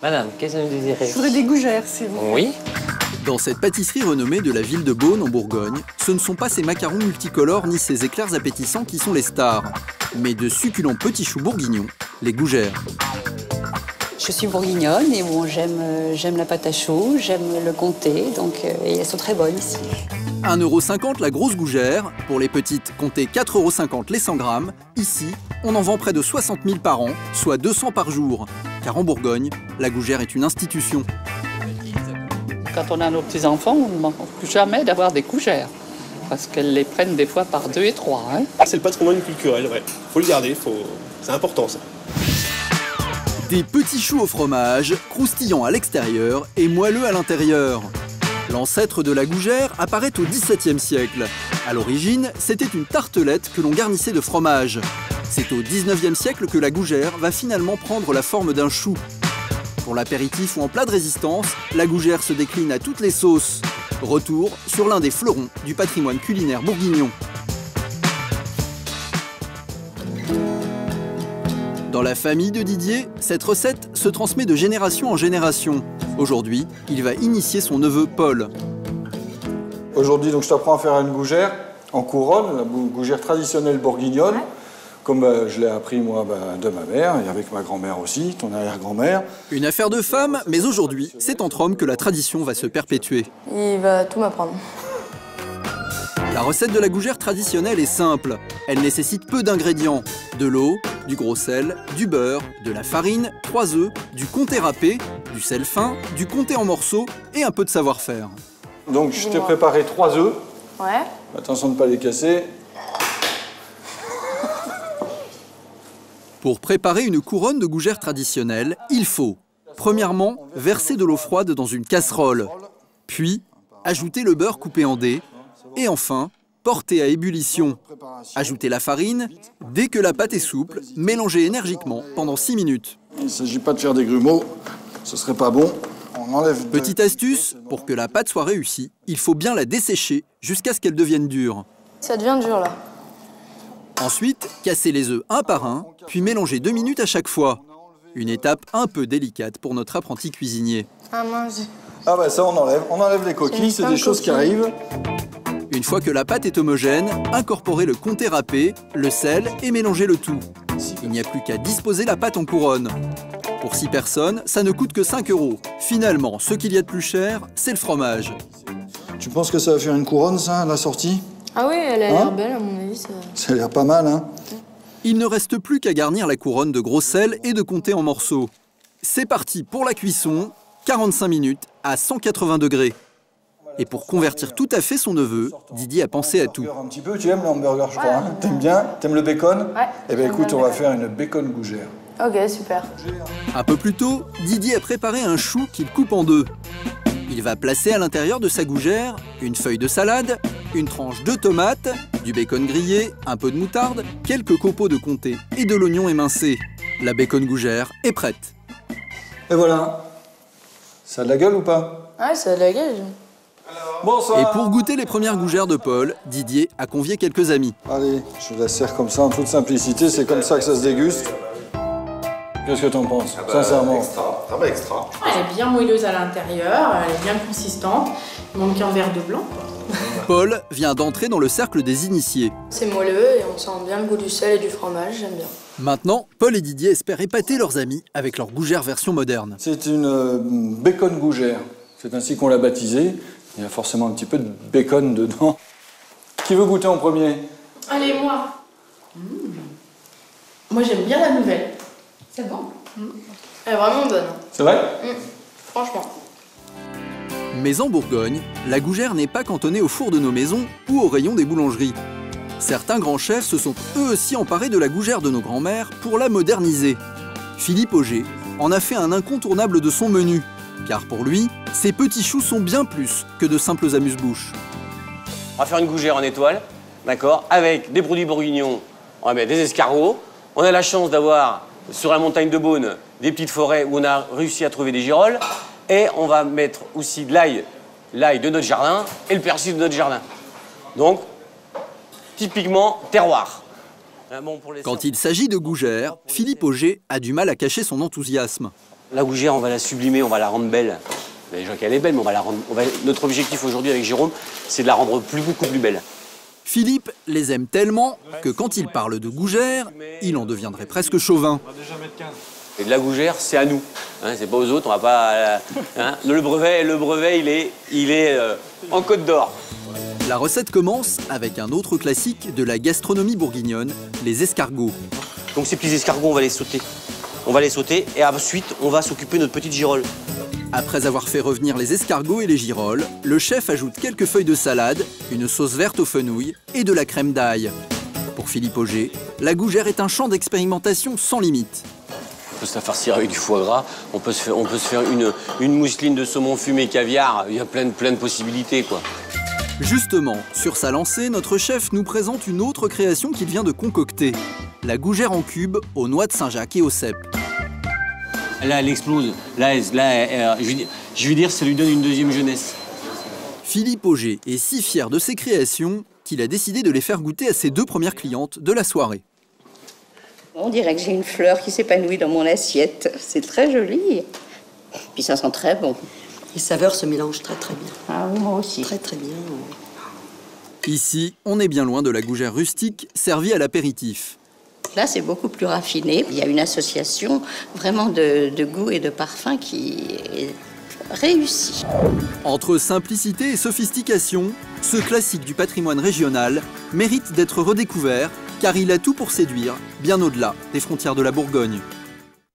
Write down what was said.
Madame, qu'est-ce que vous désirez? Je voudrais des gougères, s'il vous plaît. Oui. Dans cette pâtisserie renommée de la ville de Beaune en Bourgogne, ce ne sont pas ces macarons multicolores ni ces éclairs appétissants qui sont les stars, mais de succulents petits choux bourguignons, les gougères. Je suis bourguignonne et bon, j'aime la pâte à choux, j'aime le comté, et elles sont très bonnes ici. 1,50 € la grosse gougère. Pour les petites, comptez 4,50 € les 100 grammes. Ici, on en vend près de 60 000 par an, soit 200 par jour. Car en Bourgogne, la gougère est une institution. Quand on a nos petits-enfants, on ne manque plus jamais d'avoir des gougères. Parce qu'elles les prennent des fois par 2 et 3. Hein. C'est le patrimoine culturel, ouais. Faut le garder, c'est important ça. Des petits choux au fromage, croustillants à l'extérieur et moelleux à l'intérieur. L'ancêtre de la gougère apparaît au XVIIe siècle. À l'origine, c'était une tartelette que l'on garnissait de fromage. C'est au XIXe siècle que la gougère va finalement prendre la forme d'un chou. Pour l'apéritif ou en plat de résistance, la gougère se décline à toutes les sauces. Retour sur l'un des fleurons du patrimoine culinaire bourguignon. Dans la famille de Didier, cette recette se transmet de génération en génération. Aujourd'hui, il va initier son neveu Paul. Aujourd'hui, je t'apprends à faire une gougère en couronne, la gougère traditionnelle bourguignonne, comme je l'ai appris moi de ma mère et avec ma grand-mère aussi, ton arrière-grand-mère. Une affaire de femme, mais aujourd'hui, c'est entre hommes que la tradition va se perpétuer. Il va tout m'apprendre. La recette de la gougère traditionnelle est simple. Elle nécessite peu d'ingrédients. De l'eau, du gros sel, du beurre, de la farine, 3 œufs, du comté râpé, du sel fin, du comté en morceaux et un peu de savoir-faire. Donc je t'ai préparé 3 œufs. Ouais. Attention de ne pas les casser. Pour préparer une couronne de gougère traditionnelle, il faut, premièrement, verser de l'eau froide dans une casserole, puis ajouter le beurre coupé en dés, et enfin, porter à ébullition. Ajoutez la farine. Dès que la pâte est souple, mélangez énergiquement pendant 6 minutes. Il ne s'agit pas de faire des grumeaux, ce serait pas bon. On enlève Petite astuce, pour que la pâte soit réussie, il faut bien la dessécher jusqu'à ce qu'elle devienne dure. Ça devient dur là. Ensuite, cassez les œufs un par un, puis mélangez 2 minutes à chaque fois. Une étape un peu délicate pour notre apprenti cuisinier. Ah mince. Ah bah ça on enlève les coquilles, c'est des choses qui arrivent. Une fois que la pâte est homogène, incorporez le comté râpé, le sel et mélangez le tout. Il n'y a plus qu'à disposer la pâte en couronne. Pour 6 personnes, ça ne coûte que 5 €. Finalement, ce qu'il y a de plus cher, c'est le fromage. Tu penses que ça va faire une couronne ça, à la sortie? Ah oui, elle a l'air belle à mon avis. Ça a l'air pas mal, hein? Il ne reste plus qu'à garnir la couronne de gros sel et de comté en morceaux. C'est parti pour la cuisson, 45 minutes à 180 degrés. Et pour convertir tout à fait son neveu, Didier a pensé à tout. Un petit peu, tu aimes le hamburger, je crois. Hein? T'aimes bien? T'aimes le bacon? Ouais. Eh bien écoute, on va faire une bacon gougère. Ok, super. Un peu plus tôt, Didier a préparé un chou qu'il coupe en 2. Il va placer à l'intérieur de sa gougère une feuille de salade, une tranche de tomate, du bacon grillé, un peu de moutarde, quelques copeaux de comté et de l'oignon émincé. La bacon gougère est prête. Et voilà. Ça a de la gueule ou pas? Ouais, ça a de la gueule. Bonsoir. Et pour goûter les premières gougères de Paul, Didier a convié quelques amis. Allez, je vous la sers comme ça, en toute simplicité, c'est comme ça que ça se déguste. Qu'est-ce que t'en penses, sincèrement? Extra. Ah bah extra. Elle est bien moelleuse à l'intérieur, elle est bien consistante. Il manque un verre de blanc. Paul vient d'entrer dans le cercle des initiés. C'est moelleux et on sent bien le goût du sel et du fromage, j'aime bien. Maintenant, Paul et Didier espèrent épater leurs amis avec leur gougère version moderne. C'est une bacon gougère, c'est ainsi qu'on l'a baptisée. Il y a forcément un petit peu de bacon dedans. Qui veut goûter en premier? Allez, moi. Moi, j'aime bien la nouvelle. C'est bon. Elle est vraiment bonne. C'est vrai? Franchement. Mais en Bourgogne, la gougère n'est pas cantonnée au four de nos maisons ou au rayon des boulangeries. Certains grands chefs se sont eux aussi emparés de la gougère de nos grands-mères pour la moderniser. Philippe Auger en a fait un incontournable de son menu, car pour lui, ces petits choux sont bien plus que de simples amuse-bouches. On va faire une gougère en étoile, d'accord, avec des produits bourguignons, on va mettre des escargots. On a la chance d'avoir, sur la montagne de Beaune, des petites forêts où on a réussi à trouver des girolles. Et on va mettre aussi de l'ail de notre jardin et le persil de notre jardin. Donc, typiquement, terroir. Quand il s'agit de gougère, Philippe Auger a du mal à cacher son enthousiasme. La gougère, on va la sublimer, on va la rendre belle. Déjà qu'elle est belle, mais on va la rendre... Notre objectif aujourd'hui avec Jérôme, c'est de la rendre beaucoup plus belle. Philippe les aime tellement que quand il parle de gougère, il en deviendrait presque chauvin. Et de la gougère, c'est à nous. Hein, c'est pas aux autres, on va pas... Hein, le brevet, il est en Côte d'Or. La recette commence avec un autre classique de la gastronomie bourguignonne, les escargots. Donc ces petits escargots, on va les sauter. On va les sauter et ensuite, on va s'occuper de notre petite girole. Après avoir fait revenir les escargots et les girolles, le chef ajoute quelques feuilles de salade, une sauce verte aux fenouilles et de la crème d'ail. Pour Philippe Auger, la gougère est un champ d'expérimentation sans limite. On peut se la farcir avec du foie gras, on peut se faire une mousseline de saumon fumé caviar, il y a plein de possibilités, quoi. Justement, sur sa lancée, notre chef nous présente une autre création qu'il vient de concocter. La gougère en cubes aux noix de Saint-Jacques et au cèpe. Là, elle explose. Je veux dire, ça lui donne une deuxième jeunesse. Philippe Auger est si fier de ses créations qu'il a décidé de les faire goûter à ses 2 premières clientes de la soirée. On dirait que j'ai une fleur qui s'épanouit dans mon assiette. C'est très joli. Puis ça sent très bon. Les saveurs se mélangent très bien. Ah oui, moi aussi. Très bien. Ici, on est bien loin de la gougère rustique servie à l'apéritif. Là, c'est beaucoup plus raffiné. Il y a une association vraiment de goût et de parfum qui est réussie. Entre simplicité et sophistication, ce classique du patrimoine régional mérite d'être redécouvert car il a tout pour séduire, bien au-delà des frontières de la Bourgogne.